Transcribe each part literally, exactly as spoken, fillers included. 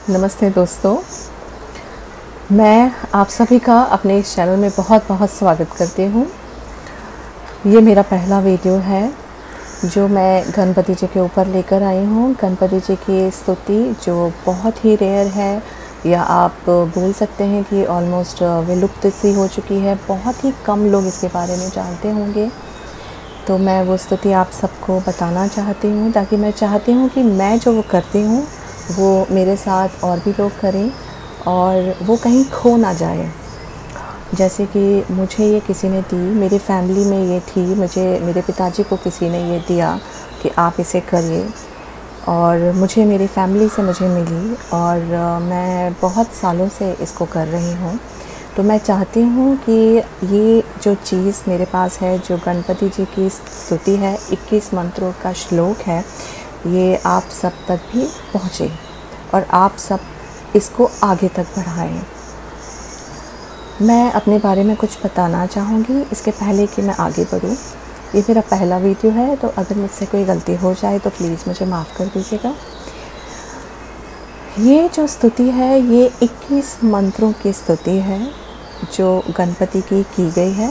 नमस्ते दोस्तों, मैं आप सभी का अपने इस चैनल में बहुत बहुत स्वागत करती हूँ। ये मेरा पहला वीडियो है जो मैं गणपति जी के ऊपर लेकर आई हूँ। गणपति जी की स्तुति जो बहुत ही रेयर है, या आप बोल सकते हैं कि ऑलमोस्ट विलुप्त सी हो चुकी है। बहुत ही कम लोग इसके बारे में जानते होंगे, तो मैं वो स्तुति आप सबको बताना चाहती हूँ, ताकि मैं चाहती हूँ कि मैं जो वो करती हूँ वो मेरे साथ और भी लोग करें और वो कहीं खो ना जाए। जैसे कि मुझे ये किसी ने दी, मेरी फैमिली में ये थी, मुझे मेरे पिताजी को किसी ने ये दिया कि आप इसे करिए, और मुझे मेरी फैमिली से मुझे मिली और मैं बहुत सालों से इसको कर रही हूँ। तो मैं चाहती हूँ कि ये जो चीज़ मेरे पास है, जो गणपति जी की स्तुति है, इक्कीस मंत्रों का श्लोक है, ये आप सब तक भी पहुँचे और आप सब इसको आगे तक बढ़ाएं। मैं अपने बारे में कुछ बताना चाहूँगी इसके पहले कि मैं आगे बढ़ूँ। ये मेरा पहला वीडियो है, तो अगर मुझसे कोई गलती हो जाए तो प्लीज़ मुझे माफ़ कर दीजिएगा। ये जो स्तुति है, ये इक्कीस मंत्रों की स्तुति है जो गणपति की की गई है।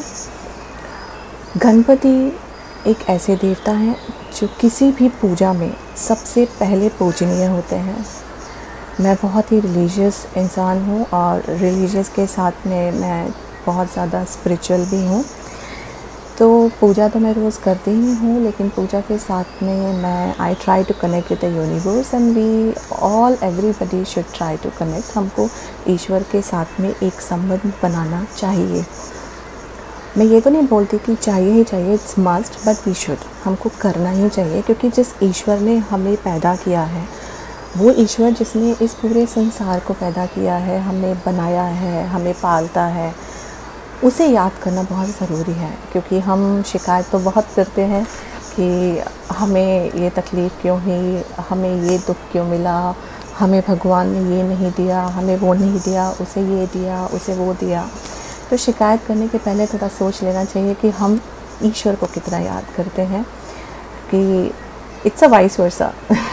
गणपति एक ऐसे देवता हैं जो किसी भी पूजा में सबसे पहले पूजनीय होते हैं। मैं बहुत ही रिलीजियस इंसान हूँ और रिलीजियस के साथ में मैं बहुत ज़्यादा स्पिरिचुअल भी हूँ। तो पूजा तो मैं रोज़ करती ही हूँ, लेकिन पूजा के साथ में मैं I try to connect with the universe and we all everybody should try to connect. हमको ईश्वर के साथ में एक संबंध बनाना चाहिए। मैं ये तो नहीं बोलती कि चाहिए ही चाहिए, it's must, but we should, हमको करना ही चाहिए, क्योंकि जिस ईश्वर ने हमें पैदा किया है, वो ईश्वर जिसने इस पूरे संसार को पैदा किया है, हमें बनाया है, हमें पालता है, उसे याद करना बहुत ज़रूरी है। क्योंकि हम शिकायत तो बहुत करते हैं कि हमें ये तकलीफ़ क्यों हुई, हमें ये दुख क्यों मिला, हमें भगवान ने ये नहीं दिया, हमें वो नहीं दिया, उसे ये दिया, उसे वो दिया। तो शिकायत करने के पहले थोड़ा सोच लेना चाहिए कि हम ईश्वर को कितना याद करते हैं, कि इट्स अ वाइस वर्सा।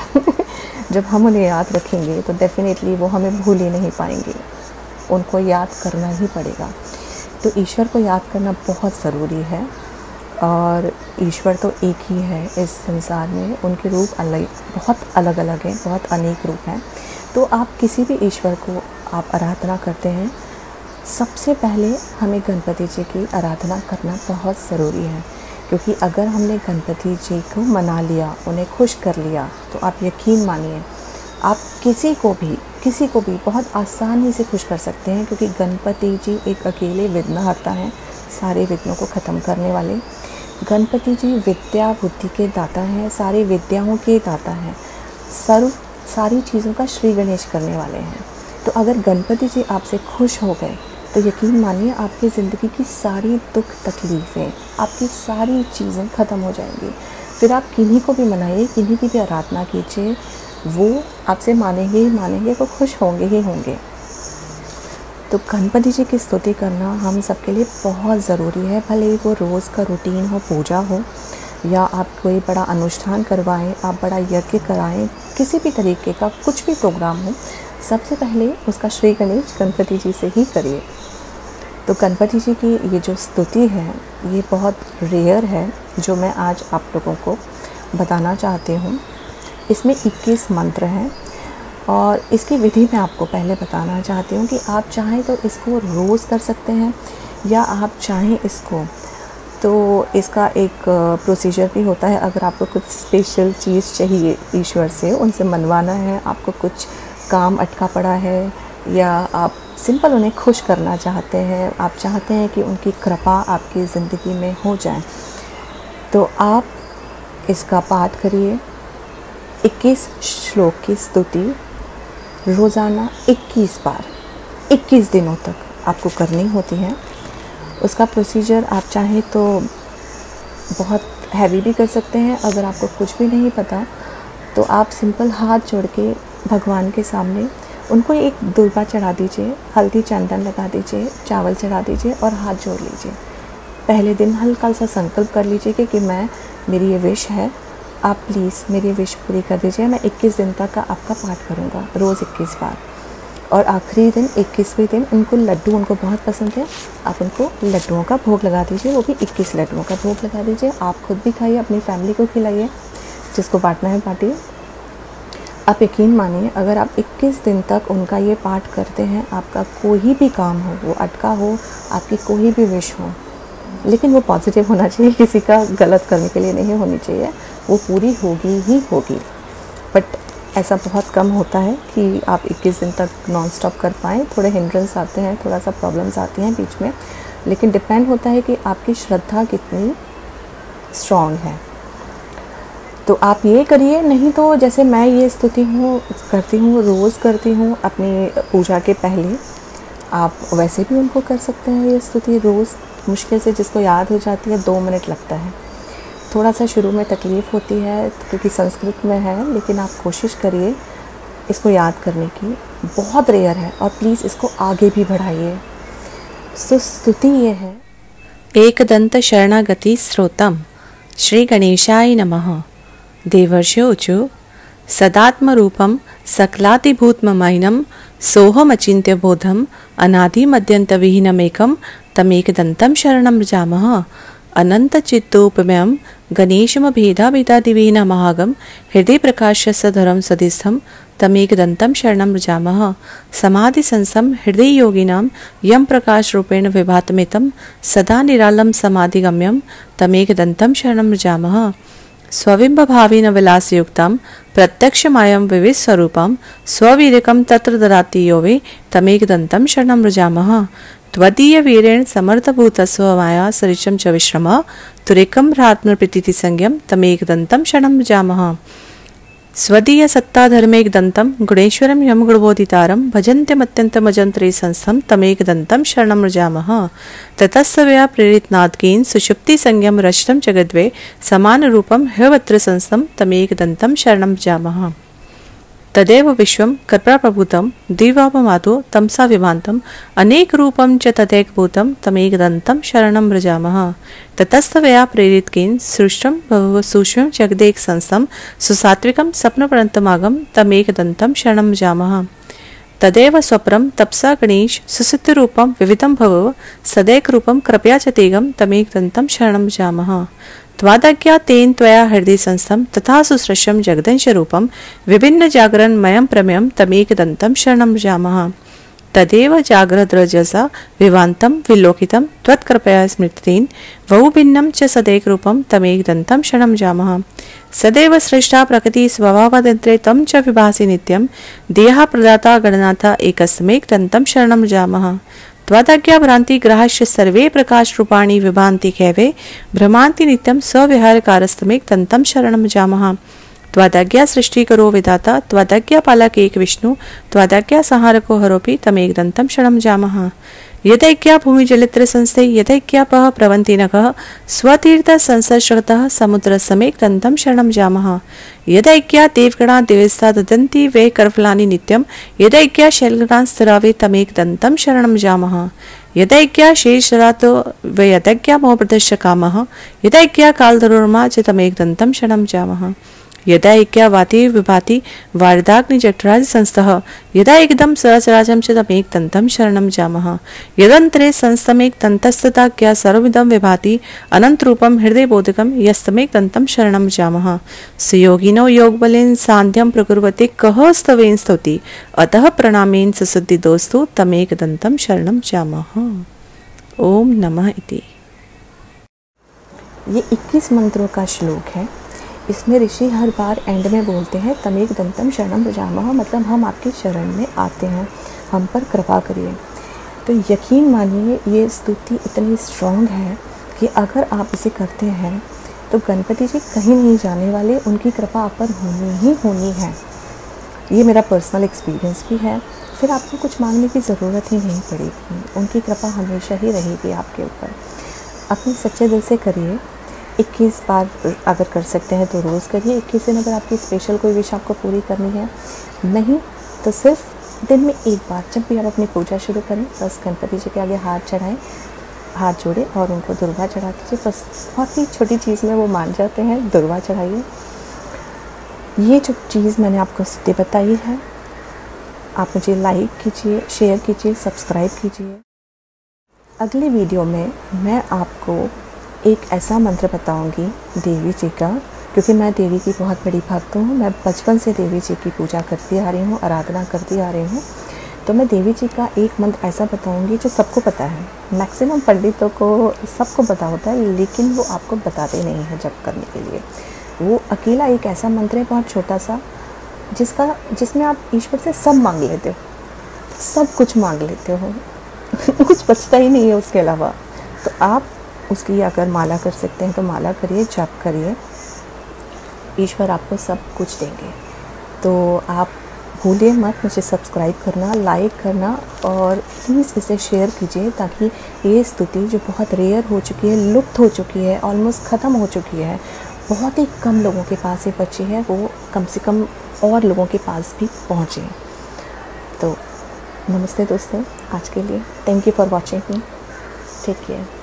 जब हम उन्हें याद रखेंगे तो डेफ़िनेटली वो हमें भूल ही नहीं पाएंगे, उनको याद करना ही पड़ेगा। तो ईश्वर को याद करना बहुत ज़रूरी है, और ईश्वर तो एक ही है इस संसार में। उनके रूप अलग, बहुत अलग अलग हैं, बहुत अनेक रूप हैं। तो आप किसी भी ईश्वर को आप आराधना करते हैं, सबसे पहले हमें गणपति जी की आराधना करना बहुत ज़रूरी है। क्योंकि अगर हमने गणपति जी को मना लिया, उन्हें खुश कर लिया, तो आप यकीन मानिए आप किसी को भी किसी को भी बहुत आसानी से खुश कर सकते हैं। क्योंकि गणपति जी एक अकेले विघ्नहर्ता हैं, सारे विघ्नों को ख़त्म करने वाले। गणपति जी विद्या बुद्धि के दाता हैं, सारी विद्याओं के दाता हैं, सर्व सारी चीज़ों का श्री गणेश करने वाले हैं। तो अगर गणपति जी आपसे खुश हो गए तो यकीन मानिए आपकी ज़िंदगी की सारी दुख तकलीफ़ें, आपकी सारी चीज़ें ख़त्म हो जाएंगी। फिर आप किन्हीं को भी मनाइए, किन्हीं की भी आराधना कीजिए, वो आपसे मानेंगे ही मानेंगे, वो खुश होंगे ही होंगे। तो गणपति जी की स्तुति करना हम सबके लिए बहुत ज़रूरी है। भले ही वो रोज़ का रूटीन हो, पूजा हो, या आप कोई बड़ा अनुष्ठान करवाएं, आप बड़ा यज्ञ कराएं, किसी भी तरीके का कुछ भी प्रोग्राम हो, सबसे पहले उसका श्री गणेश गणपति जी से ही करिए। तो गणपति जी की ये जो स्तुति है, ये बहुत रेयर है, जो मैं आज आप लोगों को बताना चाहती हूँ। इसमें इक्कीस मंत्र हैं, और इसकी विधि मैं आपको पहले बताना चाहती हूँ कि आप चाहें तो इसको रोज़ कर सकते हैं, या आप चाहें इसको तो इसका एक प्रोसीजर भी होता है। अगर आपको कुछ स्पेशल चीज़ चाहिए ईश्वर से, उनसे मनवाना है, आपको कुछ काम अटका पड़ा है, या आप सिंपल उन्हें खुश करना चाहते हैं, आप चाहते हैं कि उनकी कृपा आपकी ज़िंदगी में हो जाए, तो आप इसका पाठ करिए। इक्कीस श्लोक की स्तुति रोज़ाना इक्कीस बार इक्कीस दिनों तक आपको करनी होती है। उसका प्रोसीजर आप चाहें तो बहुत हैवी भी कर सकते हैं। अगर आपको कुछ भी नहीं पता तो आप सिंपल हाथ जोड़ के भगवान के सामने उनको एक दुर्वा चढ़ा दीजिए, हल्दी चंदन लगा दीजिए, चावल चढ़ा दीजिए और हाथ जोड़ लीजिए। पहले दिन हल्का सा संकल्प कर लीजिए कि, कि मैं मेरी ये विश है आप प्लीज़ मेरी विश पूरी कर दीजिए। मैं इक्कीस दिन तक का आपका पाठ करूँगा, रोज़ इक्कीस बार। और आखिरी दिन इक्कीसवें दिन उनको लड्डू, उनको बहुत पसंद है, आप उनको लड्डुओं का भोग लगा दीजिए, वो भी इक्कीस लड्डुओं का भोग लगा दीजिए। आप खुद भी खाइए, अपनी फैमिली को खिलाइए, जिसको बांटना है बांटिए। आप यकीन मानिए, अगर आप इक्कीस दिन तक उनका ये पाठ करते हैं, आपका कोई भी काम हो, वो अटका हो, आपकी कोई भी विश हो, लेकिन वो पॉजिटिव होना चाहिए, किसी का गलत करने के लिए नहीं होनी चाहिए, वो पूरी होगी ही होगी। बट ऐसा बहुत कम होता है कि आप इक्कीस दिन तक नॉन स्टॉप कर पाएँ। थोड़े हिंड्रेंस आते हैं, थोड़ा सा प्रॉब्लम्स आती हैं बीच में, लेकिन डिपेंड होता है कि आपकी श्रद्धा कितनी स्ट्रॉन्ग है। तो आप ये करिए, नहीं तो जैसे मैं ये स्तुति हूँ करती हूँ, रोज़ करती हूँ अपनी पूजा के पहले, आप वैसे भी उनको कर सकते हैं। ये स्तुति रोज़ मुश्किल से जिसको याद हो जाती है, दो मिनट लगता है। थोड़ा सा शुरू में तकलीफ़ होती है क्योंकि संस्कृत में है, लेकिन आप कोशिश करिए इसको याद करने की, बहुत रेयर है। और प्लीज़ इसको आगे भी बढ़ाइए। सो स्तुति ये है, एकदंत शरणागति स्रोतम श्री गणेशाय नमः। देवर्षोऽचु सदात्मरूपं सकलातिभूतममैनं सोऽहमचिन्त्य बोधम् अनादिमद्यन्तविहीनमेकं तमेकदन्तं शरणं व्रजामः। अनन्तचित्तोपमयं गणेशमभेदाभेदादिविहीनमहागं हृदय प्रकाशसधरं सदिस्थं तमेकदन्तं शरणं व्रजामः। समाधिसंस्थं हृदययोगिनां यं प्रकाशरूपेण विभातमितं सदा निरालं समाधिगम्यं तमेकदन्तं शरणं व्रजामः। स्वबिम्बभावेन विलासयुक्तं प्रत्यक्षमायं विविधस्वरूपं स्ववीर्यकं तत्र ददाति यो वै तमेकदन्तं शरणं व्रजामः। त्वदीयवीरेण समर्थभूतस्व माया सरिचं च विश्रम तुरेकं भ्रात्मप्रीतिसंज्ञं तमेकदन्तं शरणं व्रजामः। स्वदीय सत्ताधर्मेकदन्तं गुणेश्वरं यं गुणबोधितारं भजन्त्यमत्यन्तमजन्त्रे संस्थं तमेकदन्तं शरणं व्रजामः। ततस्तवया प्रेरितनादकेन सुषुप्तिसंज्ञं रचितं जगद्वै समानरूपं ह्यवत्र संस्थं तमेकदन्तं शरणं व्रजामः। तदेव विश्वं कल्पप्रभूतं दिव्यापमातो तमसा विभान्तं अनेकरूपं च तथैकभूतं तमेकदन्तं शरणं व्रजामः। ततस्तवया प्रेरितकेन सृष्टं बभूव सूक्ष्मं जगदेक संस्थं सुसात्विकं स्वप्नपर्यन्तमागं तमेकदन्तं शरणं व्रजामः। तदेव स्वपरं तपसा गणेश सुसिद्धरूपं विविधं भवव सदैकरूपं कृपया च तेगं तमेकदन्तं शरणं व्रजामः। त्वादाज्ञा तेन त्वया हृदय संस्थं तथा सुसृशं जगदंशरूपं विभिन्न जागरणमयं प्रमेयं तमेकदन्तं शरणं व्रजामः। तदेव जागृतरजसा विभान्तं विलोकितं त्वत्कृपया स्मृतेन बहुभिन्नं च सदैकरूपं तमेकदन्तं शरणं व्रजामः। सदैव सृष्टा प्रकृति स्वभावादन्त्रे तं च विभासि नित्यं देहा प्रदाता गणनाथा एकस्मेकदन्तं शरणं व्रजामः। त्वादाज्ञा भ्रांति ग्राह्य सर्वे प्रकाश रूपाणि विभान्ति कैवे भ्रमान्ति नित्यं स्विहारकारस्तमेकदन्तं शरणं व्रजामः। त्वादाज्ञा सृष्टि करो विधाता त्वादाज्ञा पालक एक विष्णु त्वादाज्ञा संहारको हरोपि तमेकदन्तं शरणं व्रजामः। यदैक्या भूमि जलित्र संस्थे यदैक्यापः प्रवन्ति नखः स्वतीर्थ संसर्षतः समुद्र समेकदन्तं शरणं व्रजामः। यदैक्या देवगणा देवस्था ददन्ति वे करफलानि नित्यं यदैक्या शैलगणा स्थिरावे तमेकदन्तं शरणं व्रजामः। यदैक्या शेषरातो वे यदैक्या मोहप्रदश्य कामः यदैक्या कालधरोर्मा च तमेकदन्तं शरणं व्रजामः। यदा ऐक्या वाति विभाति वार्धाग्नि जठराज संस्थः यदा एकदम सचराचरं च तमेकदन्तं शरणं व्रजामः। यदन्तरे संस्थमेकदन्तस्तदाज्ञा सर्वविदं विभाति अनन्तरूपं हृदयबोधकं यस्तमेकदन्तं शरणं व्रजामः। सुयोगिनो योगबलेन सान्ध्यं प्रकुर्वते कः स्तवेन स्तौति अतः प्रणामेन सुसिद्धिदोस्तु तमेकदन्तं शरणं व्रजामः। ओम नमः इति। ये इक्कीस मंत्रों का श्लोक है। इसमें ऋषि हर बार एंड में बोलते हैं तमेकदन्तं शरणं व्रजामः, मतलब हम आपके शरण में आते हैं, हम पर कृपा करिए। तो यकीन मानिए ये स्तुति इतनी स्ट्रॉन्ग है कि अगर आप इसे करते हैं तो गणपति जी कहीं नहीं जाने वाले, उनकी कृपा आप पर होनी ही होनी है। ये मेरा पर्सनल एक्सपीरियंस भी है। फिर आपको कुछ मांगने की ज़रूरत ही नहीं पड़ेगी, उनकी कृपा हमेशा ही रहेगी आपके ऊपर। अपने सच्चे दिल से करिए। इक्कीस बार अगर कर सकते हैं तो रोज़ करिए। इक्कीस दिन अगर आपकी स्पेशल कोई विश आपको पूरी करनी है, नहीं तो सिर्फ दिन में एक बार जब भी आप अपनी पूजा शुरू करें बस गणपति जी के आगे हाथ चढ़ाएं, हाथ जोड़े और उनको दुर्वा चढ़ा दीजिए। बस बहुत ही छोटी चीज़ में वो मान जाते हैं, दुर्वा चढ़ाइए ये जो चीज़ मैंने आपको स्तुति बताई है, आप मुझे लाइक कीजिए, शेयर कीजिए, सब्सक्राइब कीजिए। अगली वीडियो में मैं आपको एक ऐसा मंत्र बताऊंगी देवी जी का, क्योंकि मैं देवी की बहुत बड़ी भक्त हूँ। मैं बचपन से देवी जी की पूजा करती आ रही हूँ, आराधना करती आ रही हूँ। तो मैं देवी जी का एक मंत्र ऐसा बताऊंगी जो सबको पता है। मैक्सिमम पंडितों को सबको पता होता है, लेकिन वो आपको बताते नहीं हैं जप करने के लिए। वो अकेला एक ऐसा मंत्र है, बहुत छोटा सा, जिसका जिसमें आप ईश्वर से सब मांग लेते हो, सब कुछ मांग लेते हो कुछ बचता ही नहीं है उसके अलावा। तो आप उसकी अगर माला कर सकते हैं तो माला करिए, जप करिए, ईश्वर आपको सब कुछ देंगे। तो आप भूलिए मत मुझे सब्सक्राइब करना, लाइक करना, और प्लीज़ इसे शेयर कीजिए, ताकि ये स्तुति जो बहुत रेयर हो चुकी है, लुप्त हो चुकी है, ऑलमोस्ट ख़त्म हो चुकी है, बहुत ही कम लोगों के पास ये बची है, वो कम से कम और लोगों के पास भी पहुँचे। तो नमस्ते दोस्तों, आज के लिए thank you for watching me, take care.